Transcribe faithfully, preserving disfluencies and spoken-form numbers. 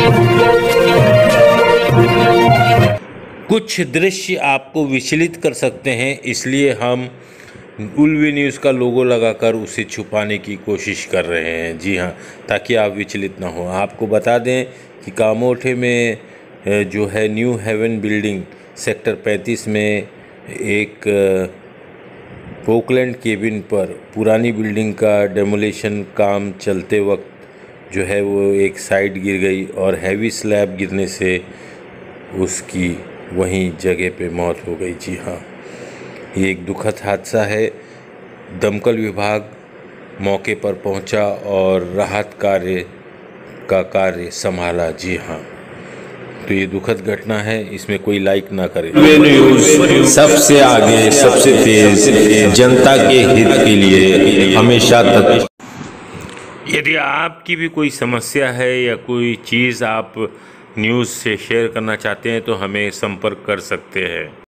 कुछ दृश्य आपको विचलित कर सकते हैं, इसलिए हम उल्वी न्यूज़ का लोगो लगाकर उसे छुपाने की कोशिश कर रहे हैं। जी हाँ, ताकि आप विचलित ना हो। आपको बता दें कि कामोठे में जो है न्यू हेवन बिल्डिंग सेक्टर पैंतीस में एक पोकलैंड केबिन पर पुरानी बिल्डिंग का डेमोलिशन काम चलते वक्त जो है वो एक साइड गिर गई और हैवी स्लैब गिरने से उसकी वहीं जगह पे मौत हो गई। जी हाँ, ये एक दुखद हादसा है। दमकल विभाग मौके पर पहुंचा और राहत कार्य का कार्य संभाला। जी हाँ, तो ये दुखद घटना है, इसमें कोई लाइक ना करे। न्यूज़ सबसे आगे, सबसे तेज, जनता के हित के लिए हमेशा तक। यदि आपकी भी कोई समस्या है या कोई चीज़ आप न्यूज़ से शेयर करना चाहते हैं तो हमें संपर्क कर सकते हैं।